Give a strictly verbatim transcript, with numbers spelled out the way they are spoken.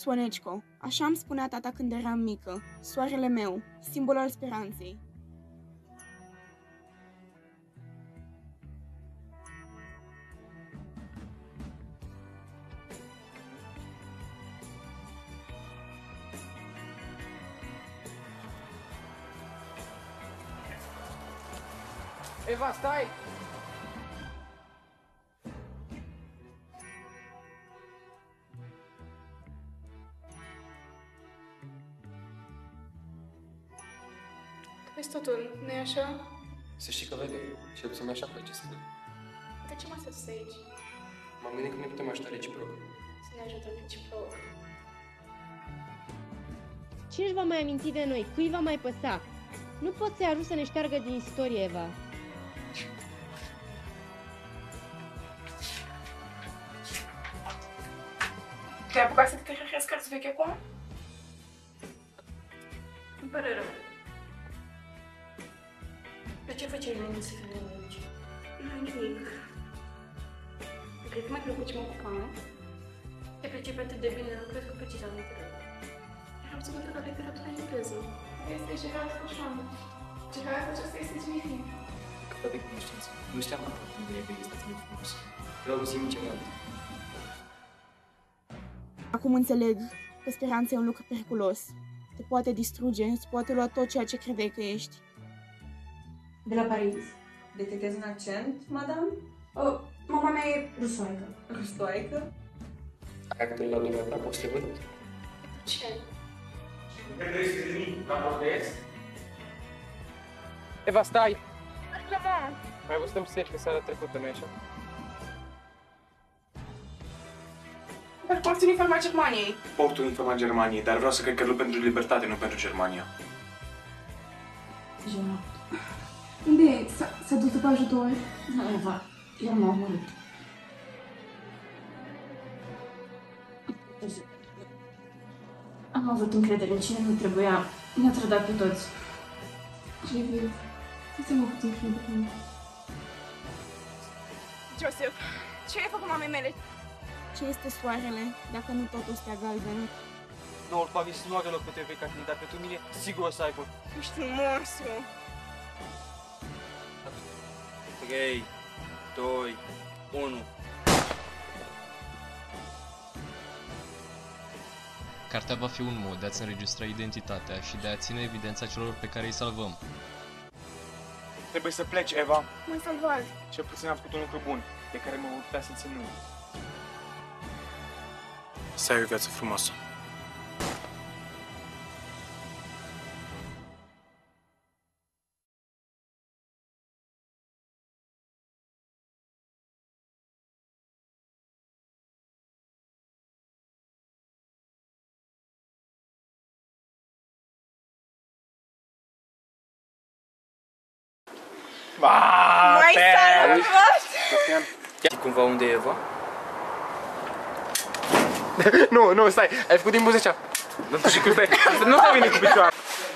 Sonecico, așa îmi spunea tata când eram mică, soarele meu, simbol al speranței. Eva, stai! Vezi totul, nu-i așa? Să știi că vede, cel puțin așa place să vede. De ce mă stăți aici? M-am gândit că ne putem ajuta reciproc. Să ne ajutăm reciproc. Ce își va mai aminti de noi? Cui va mai păsa? Nu pot să-i ajut să ne șteargă din istorie, Eva. Te-ai apucat să te referezi cărți vechi acum? Îmi pare rău. De ce făceai înainte să fii aici? Nu, nimic. Cred că mai plăcut ce mă ocupam. Te pricepi atât de bine, nu cred că precisam literatură. Eram să mă duc la literatura engleză. Este Gerard Coșman. Gerard, aceasta este Jimmy. Cât de cunoștință. Nu știam unde e vei este atât de frumos. Vreau să simt ceva. Acum înțeleg că speranța e un lucru periculos. Te poate distruge, îți poate lua tot ceea ce credeai că ești. De la Paris. Detectezi un accent, madame? Oh, mama mea e rusoaică. Rustoaică? Aia că la lumea ta poți să te văd? Ce? Nu credeți de nimic, la portez? Eva, stai! Mai văzut serile seara trecută, nu-i așa? Dar porți uniforma Germaniei. Port uniforma Germaniei, dar vreau să cred că nu pentru libertate, nu pentru Germania. Gerard. Unde e? S-a dus după ajutor? Nu, Eva, eu m-am omorât. Am avut încredere în cine nu trebuia. Ne-a trădat pe toți. Ce vezi? Ce să mă puțin crede? Joseph, ce ai făcut mamei mele? Ce este soarele, dacă nu totul stea galbenă? Noul Paris nu are loc pentru Evei, dar pentru mine sigur o să aibă. Ești un monstru! trei, doi, unu. Cartea va fi un mod de a-ți înregistra identitatea și de a ține evidența celor pe care îi salvăm. Trebuie să pleci, Eva. M-ai salvat! Cel puțin am făcut un lucru bun, de care mă voi putea să țin mâine. Să ai o viață frumoasă. M-ai salvat! Știi cumva unde e Eva? Nu, nu, stai, ai făcut din buzecea. Nu știu cum stai, nu stai bine cu picioare.